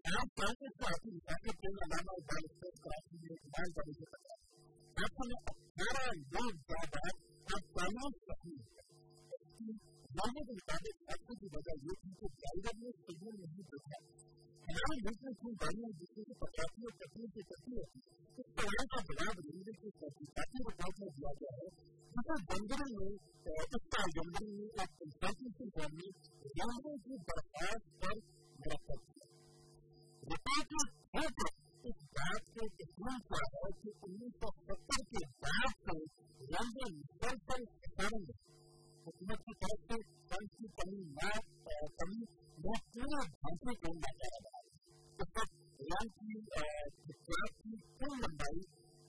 आप चाहते हैं तो आपकी ताकत के अलावा बालिस्टिक क्राफ्ट में इस्तेमाल करने से पता है आपको 18 लोग ज्यादा आप कानून सकती हैं लोगों के मुताबिक एक्ट की वजह ये थी कि ड्राइवर ने सिग्नल नहीं देखा हमारे मुल्क में कोई गाड़ियां दूसरे को पकड़ती और कटने से करती है इस सवाल का जवाब रेलवे की तहकीकाती रिपोर्ट में दिया गया है जिसे जंगल में इसका जंगल में एक कंसल्टेंसी फर्म ने रेलवे की दरख्वास्त पर गिरफ्तार किया रिपोर्ट में इस बात को यकीन किया है कि 1970 के बाद से रेलवे मुसलसल खसारे में हुकूमत की तरफ से फंड की कमी में पूरे ढांचे को नकारा गया इस वक्त रेल की ट्रैक की कुल लंबाई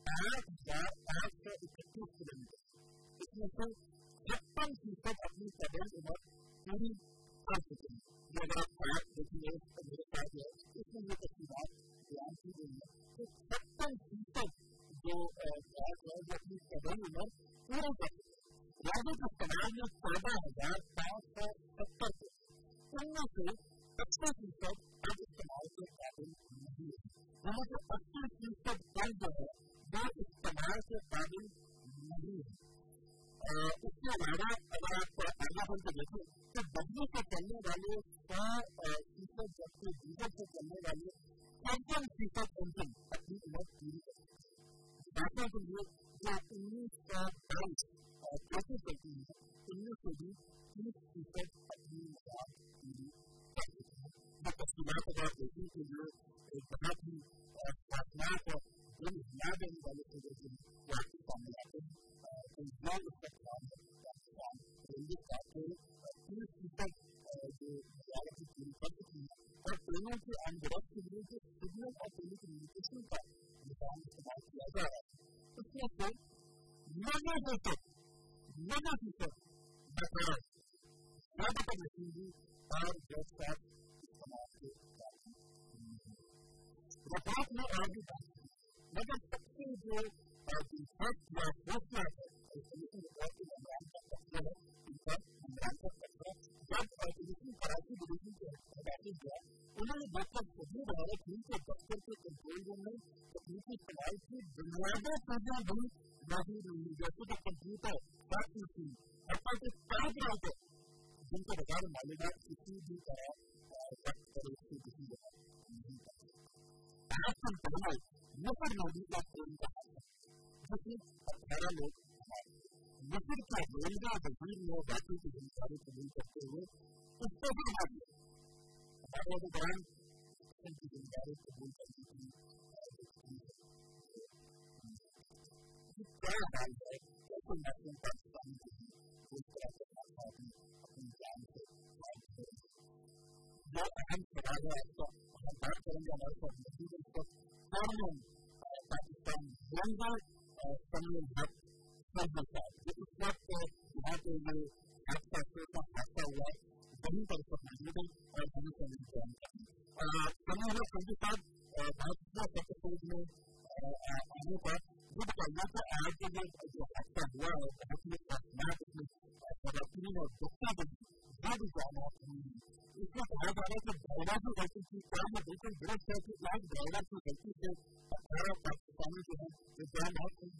8,831 किलोमीटर इसमें से 56% अपनी पैदल उम्र पूरी कर चुके हैं जो अगर आप ट्रैक देखिए मेरे पास है इसमें ये तस्वीरात बयान की गई है तो 56% जो ट्रैक है वो अपनी पैदल उम्र पूरी कर चुके हैं रेलवे के इस्तेमाल में 14,570 उनमें से 25% अब इस्तेमाल के काबिल नहीं है वहाँ से 80% कल जो है वो इस्तेमाल के काबिल नहीं है इसके अलावा अगर आप आगे बढ़ के देखें तो बिजली से चलने वाले 100% जबकि डीजल से चलने वाले 55% इंजन अपनी उम्र पूरी कर सकते हैं बातों के लिए जो 1922 कैसे चलती है इनमें से भी 30% अपनी उम्र पूरी कर सकते हैं जो तस्वीरात अगर आप देखने के लिए एक बहुत ही खतरनाक और दिल हिला देने वाले चीजों के लिए जो आपके सामने आते हैं तो जो उसका काम है रेलवे का जो 30% जो वजारत की पूरी कर चुकी है और ट्रेनों के अनवरत के लिए जो सिग्नल और टेली कम्युनिकेशन का निशान इस्तेमाल किया जा रहा है उसमें से 90% बकाया ज्यादातर मशीनरी और व्यवस्था इस्तेमाल के रिपोर्ट में और भी बात मगर सबसे जो दिलचस्प या फैसला है कमीशन रिपोर्ट के निगरान का फैसला है इनका निगरान का फैसला जब कमीशन कराची डिवीजन के अधिकारी गया उन्होंने देखकर सभी हमारे टीम के दफ्तर के कंट्रोल रूम में तकनीकी इस्तेमाल की बुनियादी चीजें भी मौजूद हुई जैसे कि कंप्यूटर फैक्स मशीन अथवा के कई ब्राउजर जिनके बगैर मालूमात किसी भी तरह वक्त पर उसकी किसी जगह नहीं कर सकते आज से पहले मिस्र में भी एक ट्रेन का हादसा जिसमें 18 लोग मिस्र के रेलवे वजीर ने बाकी की जानकारी कबूल करते हुए उसको भी बना दिया हमारे दौरान की जानकारी कबूल करने की क्या हाल है कैसे मैसेज पाकिस्तानी के लिए इस तरह से अपनी जान से जो अहम सवाल है आपका हम बात करेंगे हमारे साथ मौजूद है इस वक्त चेयरमैन पाकिस्तान रेलवे तमीम हक फहद साहब जो इस वक्त यहाँ पे ये हादसा हुआ वहीं पर सब मौजूद है और हमें समझ जान तमीम हक साहब भारतीय सेक्रेटरीज में आने पर ये बताइए कि आज जो हादसा हुआ है बहुत ही खतरनाक इसमें खवातीन और बच्चे भी जो भी जानात हुई हैं इसमें कहा जा रहा है कि ड्राइवर की गलती थी क्या मैं बिल्कुल दुरुस्त है कि आज ड्राइवर की गलती से 18 पाकिस्तानी जो है वो जानात हुई